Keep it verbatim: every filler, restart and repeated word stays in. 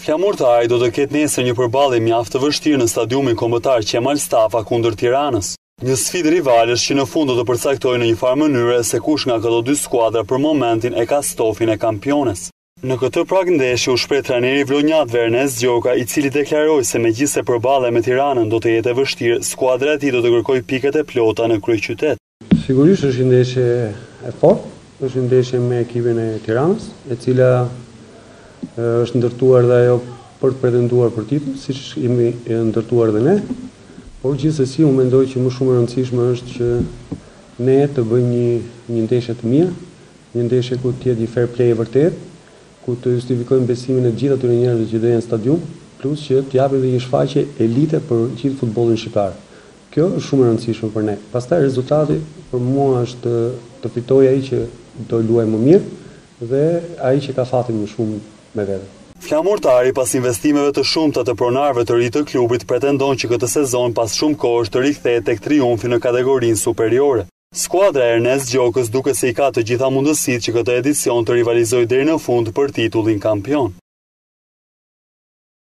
Flamurtari do të ketë nesër një përballje mjaft të vështirë në stadiumin kombëtar Qemal Stafa kundër Tiranës. Një sfidë rivalesh që në fund do të përcaktojë në një farë mënyrë se kush nga këto dy skuadra për momentin e ka stofin e kampiones. Në këtë pragndeshje u shpreh trajneri vlonjat Ernest Gjoka, i cili deklaroi se megjithse përballja me Tiranën do të jetë e vështirë, skuadra e tij do të kërkojë piket e plota në kryeqytet. Sigurisht është një ndeshje e fortë, është një ndeshje me ekipin e Tiranës, e cila është ndërtuar dhe ajo për të pretenduar për titull, siç jemi ndërtuar dhe ne. Por gjithsesi unë mendoj që më shumë e rëndësishme është që ne të bëjmë një, një ndeshje të mirë, një ndeshje ku të jetë një fair play e vërtet, ku të justifikojmë besimin e gjithë atyre njerëzve që do jenë në stadium, plus që të japim dhe një shfaqje elite për gjithë futbollin shqiptar. Kjo është shumë e rëndësishme për ne. Pastaj rezultati për mua është të, të fitojë ai që do luajë më mirë dhe ai që ka fatin më shumë me vete. Flamurtari, pas investimeve të shumta të pronarëve të ri të klubit, pretendon që këtë sezon pas shumë kohësh të rikthehet tek triumfi në kategorinë superiore. Skuadra e Ernest Gjokës duket se i ka të gjitha mundësitë që këtë edicion të rivalizojë deri në fund për titullin kampion.